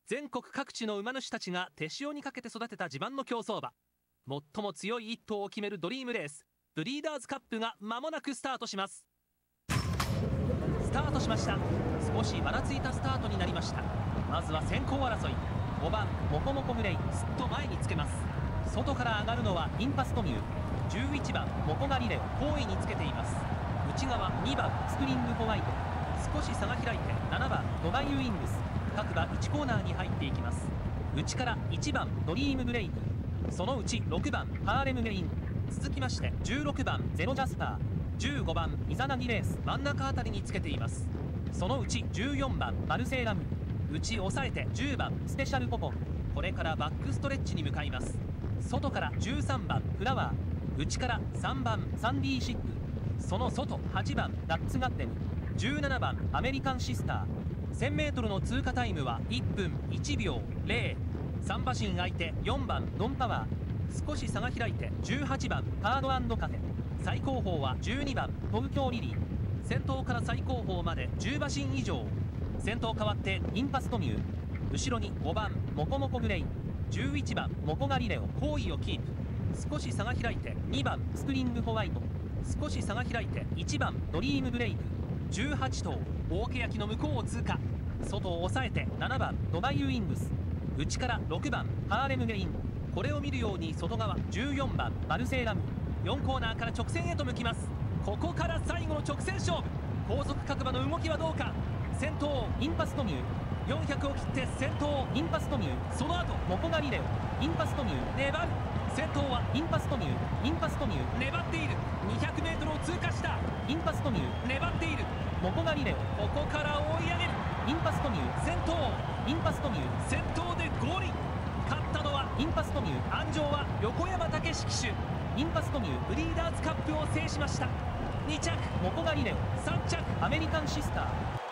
全国各地の馬主たちが手塩にかけて育てた自慢の競走馬、最も強い一頭を決めるドリームレース、ブリーダーズカップが間もなくスタートします。スタートしました。少しばらついたスタートになりました。まずは先行争い。5番モコモコグレイ、すっと前につけます。外から上がるのはインパストミュー、11番モコガリレオ後位につけています。内側2番スプリングホワイト、少し差が開いて7番ドバイユウィングス、各馬1コーナーに入っていきます。内から1番ドリームブレイク、そのうち6番ハーレムメイン、続きまして16番ゼロジャスパー、15番イザナギレース、真ん中あたりにつけています。そのうち14番マルセーラム、内抑えて10番スペシャルポポン、これからバックストレッチに向かいます。外から13番フラワー、内から3番サンディーシック、その外8番ダッツガッデム、17番アメリカンシスター。 1000m の通過タイムは1分1秒0。3馬身空いて4番ドンパワー、少し差が開いて18番カード&カフェ、最後方は12番東京リリー。先頭から最後方まで10馬身以上。先頭変わってインパストミュー、後ろに5番モコモコグレイ、11番モコガリレオ後位をキープ。少し差が開いて2番スプリングホワイト、少し差が開いて1番ドリームブレイク。18頭大けやきの向こうを通過。外を抑えて7番ドバイユウィングス、内から6番ハーレムゲイン。これを見るように外側14番マルセーラム、4コーナーから直線へと向きます。ここから最後の直線勝負。後続各馬の動きはどうか。先頭インパストミュー、400を切って先頭インパストミュー、その後モコガリレオ、インパストミュー粘る。先頭はインパストミュー、インパストミュー粘っている。 200m を通過した。インパストミュー粘っている。モコガリレオここから追い上げる。インパストミュー先頭、インパストミュー先頭でゴールイン。勝ったのはインパストミュー、安城は横山武史騎手。インパストミューブリーダーズカップを制しました。2着モコガリレオ、3着アメリカンシスター。